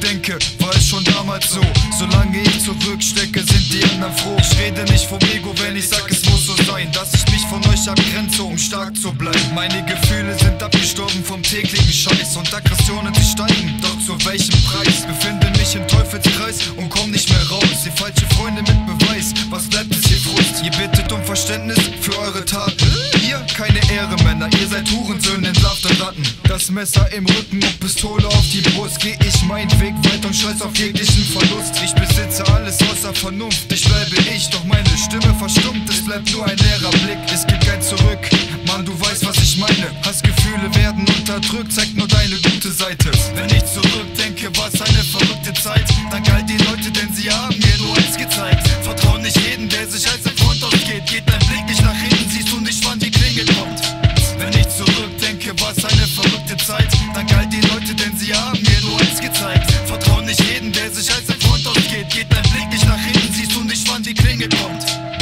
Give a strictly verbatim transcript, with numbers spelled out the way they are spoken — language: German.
zurückdenke, war es schon damals so. Solange ich zurückstecke, sind die anderen froh. Ich rede nicht vom Ego, wenn ich sag, es muss so sein, dass ich mich von euch abgrenze, um stark zu bleiben. Meine Gefühle sind abgestorben vom täglichen Scheiß und Aggressionen, sie steigen, doch zu welchem Preis? Befinde mich im Teufelskreis und komm nicht mehr raus. Ihr falsche Freunde mit Beweis, was bleibt es hier Frust? Ihr bittet um Verständnis für eure Taten. Ihr, keine Ehre, Männer, ihr seid Hurensöhne, entlarvte Ratten. Das Messer im Rücken und Pistole auf die Brust. Geh ich meinen Weg weiter und scheiß auf jeglichen Verlust. Ich besitze alles außer Vernunft, ich bleibe ich, doch meine Stimme verstummt. Es bleibt nur ein leerer Blick, es gibt kein Zurück. Mann, du weißt, was ich meine. Hassgefühle werden unterdrückt, zeigt nur deine gute Seite. Wenn ich zurückdenke, war's eine verrückte Zeit. Dank all die Leute, denn sie haben mir nur eins gezeigt. Vertrau nicht jeden, der sich als ein Freund ausgeht. Geht dein Blick nicht nach hinten, siehst du nicht, wann die Klingel kommt. Wenn ich zurückdenke, war's eine verrückte Zeit. Dank all die Leute, denn sie haben mir nur eins gezeigt. Vertrau nicht jeden, der sich als ein Freund ausgeht. Geht dein Blick nicht nach hinten, siehst du nicht, wann die Klingel kommt.